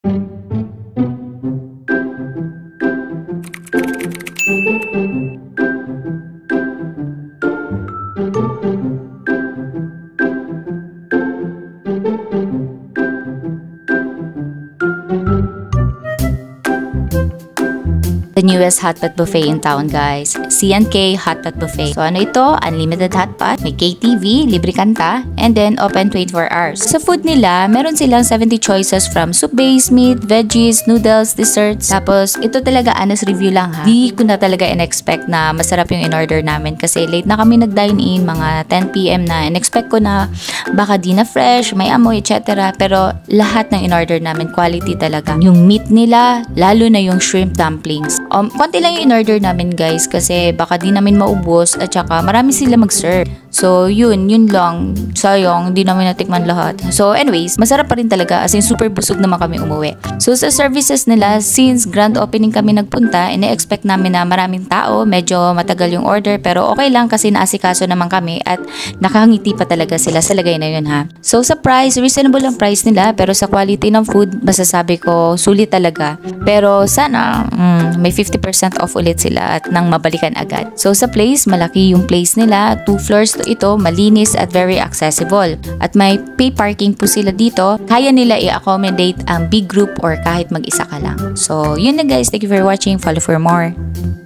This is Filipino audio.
The newest hotpot buffet in town, guys. C&K Hotpot Buffet. So ano ito? Unlimited hotpot, may KTV, libre kanta, and then open 24 hours. Sa food nila, meron silang 70 choices from soup-based meat, veggies, noodles, desserts. Tapos ito talaga honest review lang ha. Di ko na talaga in-expect na masarap yung in-order namin kasi late na kami nag-dine in, mga 10 PM na. In-expect ko na baka di na fresh, may amoy, etc. Pero lahat ng in-order namin quality talaga. Yung meat nila, lalo na yung shrimp dumplings. Konti lang yung in-order namin, guys, kasi baka di namin maubos at saka marami sila mag-serve. So, yun lang. Sayang, hindi namin natikman lahat. So, anyways, masarap pa rin talaga as in super busog naman kami umuwi. So, sa services nila, since grand opening kami nagpunta, ine-expect namin na maraming tao, medyo matagal yung order, pero okay lang kasi naasikaso naman kami at nakangiti pa talaga sila sa lagay na yun ha. So, sa price, reasonable ang price nila, pero sa quality ng food, masasabi ko, sulit talaga. Pero sana, may 50% off ulit sila at nang mabalikan agad. So, sa place, malaki yung place nila, 2 floors ito, malinis at very accessible. At may pay parking po sila dito. Kaya nila i-accommodate ang big group or kahit mag-isa ka lang. So, yun na guys. Thank you for watching. Follow for more.